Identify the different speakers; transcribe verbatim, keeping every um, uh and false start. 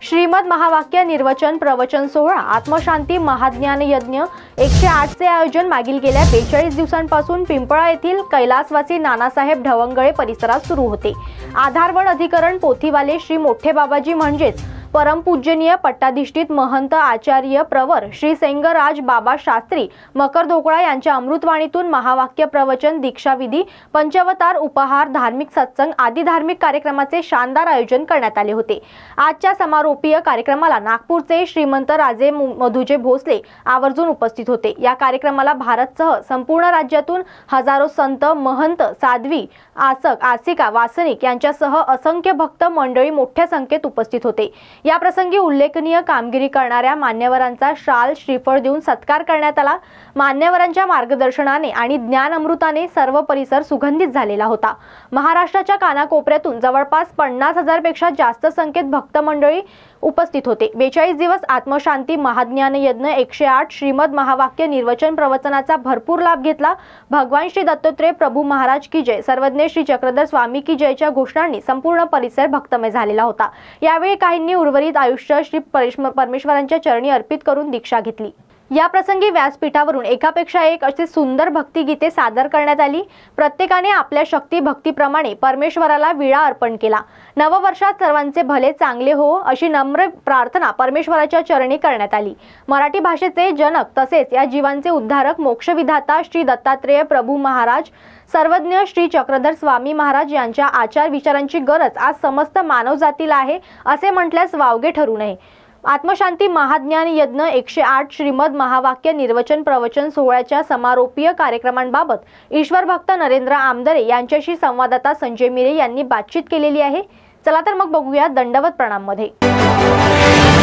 Speaker 1: श्रीमद महावाक्य निर्वचन प्रवचन सोहळा आत्मशांती महाज्ञान यज्ञ एकशे आठ चे आयोजन मागील गेल्या बेचाळीस दिवसांपासून पिंपळा येथील कैलासवासी नानासाहेब ढवंगळे परिसरात सुरू होते। आधारवड अधिकरण पोथीवाले श्री मोठे बाबाजी म्हणजेच परमपूजनीय पट्टाधिष्ठित महंत आचार्य प्रवर श्री सेंगराज बाबा शास्त्री मकर ढोकळा यांच्या अमृतवाणीतून महावाक्य प्रवचन, दीक्षाविधी, पंचवतार, उपहार, धार्मिक सत्संग आदी धार्मिक कार्यक्रमाचे शानदार आयोजन करण्यात आले होते। आजच्या समारोपीय कार्यक्रमाला नागपूरचे श्रीमंत राजे मधुजे भोसले आवर्जून उपस्थित होते। या कार्यक्रमाला भारतसह संपूर्ण राज्यातून हजारो संत, महंत, साध्वी, आसक, आसिका, वासनिक यांच्यासह असंख्य भक्त मंडळी मोठ्या संख्येत उपस्थित होते। या प्रसंगी उल्लेखनीय कामगिरी करणाऱ्या मान्यवरांचा शाल, श्रीफळ देऊन सत्कार करण्यात आला। मान्यवरांच्या मार्गदर्शनाने आणि ज्ञान अमृताने सर्व परिसर सुगंधित झालेला होता। महाराष्ट्राच्या कानाकोपऱ्यातून जवळपास पन्नास हजार पेक्षा जास्त संख्येत भक्त मंडळी उपस्थित होते। बेचाळीस दिवस आत्मशांती महाज्ञान यज्ञ एकशे आठ श्रीमद महावाक्य निर्वचन प्रवचनाचा भरपूर लाभ घेतला। भगवान श्री दत्तात्रेय प्रभू महाराज की जय, सर्वज्ञ श्री चक्रधर स्वामी की जयच्या घोषणांनी संपूर्ण परिसर भक्तमय झालेला होता। यावेळी काहींनी उर्वरित आयुष्य श्री परमेश्वरांच्या चरणी अर्पित करून दीक्षा घेतली। या प्रसंगी व्यासपीठावरून एकापेक्षा एक अशी सुंदर भक्तिगीते सादर करण्यात आली। प्रत्येकाने आपल्या शक्ती भक्तीप्रमाणे परमेश्वराला विळा अर्पण केला। नववर्षात सर्वांचे भले चांगले हो अशी नम्र प्रार्थना परमेश्वराच्या चरणी करण्यात आली। मराठी भाषेचे जनक तसेच या जीवांचे उद्धारक मोक्षविधाता श्री दत्तात्रेय प्रभू महाराज, सर्वज्ञ श्री चक्रधर स्वामी महाराज यांच्या आचार विचारांची गरज आज समस्त मानवजातीला आहे असे म्हटल्यास वावगे ठरू नये। आत्मशांती महाज्ञान यज्ञ एकशे आठ श्रीमद महावाक्य निर्वचन प्रवचन सोहळ्याच्या समारोपीय कार्यक्रमांबाबत ईश्वर भक्त नरेंद्र आमदरे यांच्याशी संवाददाता संजय मिरे यांनी बातचीत केलेली आहे। चला तर मग बघूया दंडवत प्रणाम मध्ये।